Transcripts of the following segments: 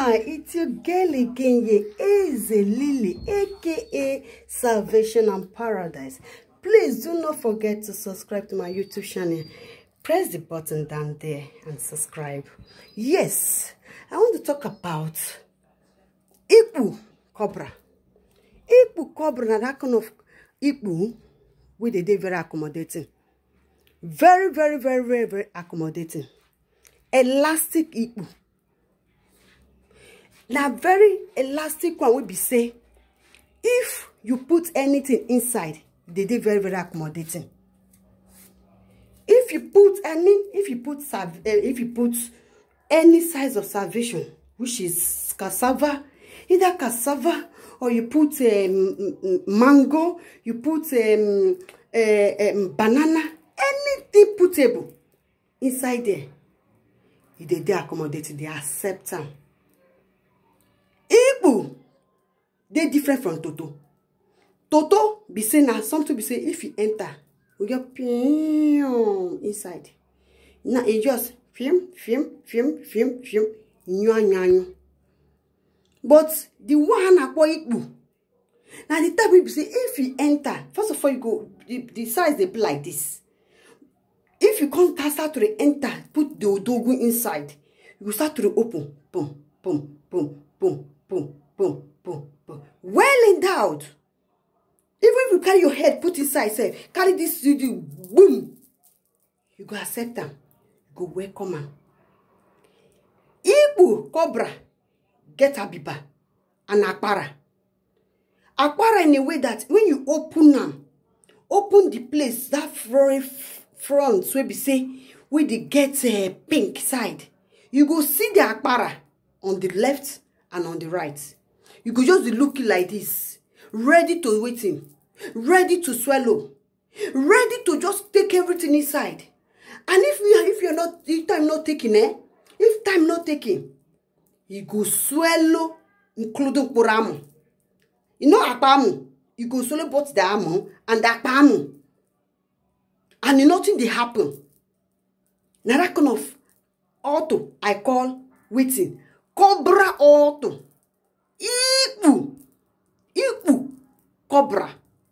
It's your girl again, Eze Lily, aka Salvation and Paradise. Please do not forget to subscribe to my YouTube channel. Press the button down there and subscribe. Yes, I want to talk about Ikpu Cobra. Ikpu Cobra, that kind of Ikpu, they very accommodating. Very accommodating. Elastic Ikpu. Now, very elastic one will be say, if you put anything inside, they very accommodating. If you put any size of salvation, which is cassava, either cassava or you put mango, you put banana, anything putable inside there, they accommodating, they accept them. Ikpu, they different from Toto. Toto be say now something be say if you enter, we get inside. Now it just film. But the one I call Ikpu. Now the type we say if you enter, first of all you go the size they be like this. If you can't start to enter, put the dogu inside, you start to open, boom. Well endowed. Even if you carry your head, put inside, say, carry this studio, boom. You go accept them. You go welcome them. Ikpu Cobra get Abiba and Akpara. Akpara in a way that when you open them, open the place, that front, so we say, where they get a pink side. You go see the Akpara on the left and on the right. You could just be looking like this, ready to waiting, ready to swallow, ready to just take everything inside. And if time not taking, you go swallow, including Puramu. You know Akpamu, you go swallow both the Amu and the Akpamu. And nothing they happen. Now that kind of auto I call waiting. Cobra auto. Ikpu Cobra.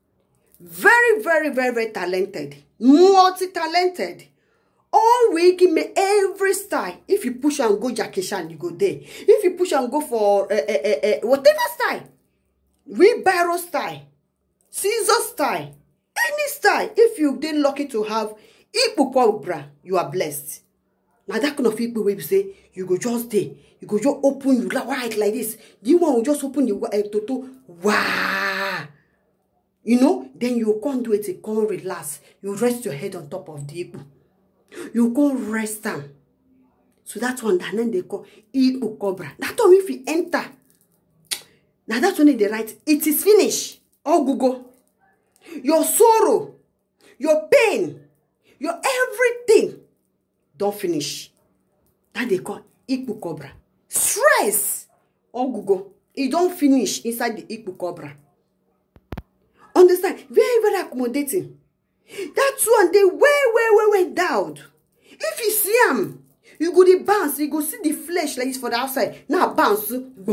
Very talented. Multi-talented. All week give me every style. If you push and go Jackie Chan, you go there. If you push and go for whatever style. Wheelbarrow style. Scissor style. Any style. If you did lucky to have Ikpu Cobra, you are blessed. Now that kind of Ikpu where you say, you go just there. You go just open, you white like this. The one will just open the Toto. Wow. You know, then you can't do it, you can't relax. You rest your head on top of the Ikpu. You can't rest them. So that's one that then they call Ikpu Cobra. That one if you enter. Now that's when they write, it is finished. Oh, Google. Your sorrow, your pain, your everything don't finish. That they call Ikpu Cobra. Stress. Oh, Google. It don't finish inside the Ikpu Cobra. Understand? Very accommodating. That's one they way down. If you see them, you go the bounce, you go see the flesh like this for the outside. Now bounce.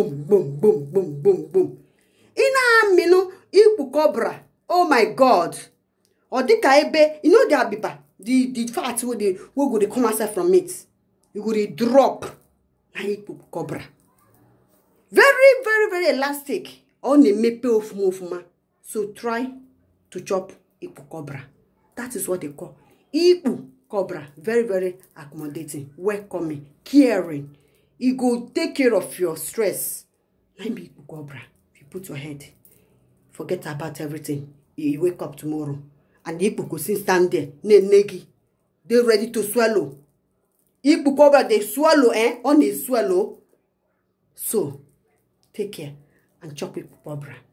Boom. Ina mino Ikpu Cobra. Oh my God. Or the kaebe, you know the abiba. The fat will go come outside from it. You go the drop. Ikpu Cobra. Very elastic. On the mepe of movement. So try to chop Ikpu Cobra. That is what they call Ikpu Cobra. Very accommodating, welcoming, caring. It go take care of your stress. Let me Ikpu Cobra. If you put your head, forget about everything. You wake up tomorrow. And the Ikpu go stand there. Negi. They ready to swallow. Ikpu Cobra, they swallow, on they swallow. So, take care and chop Ikpu Cobra.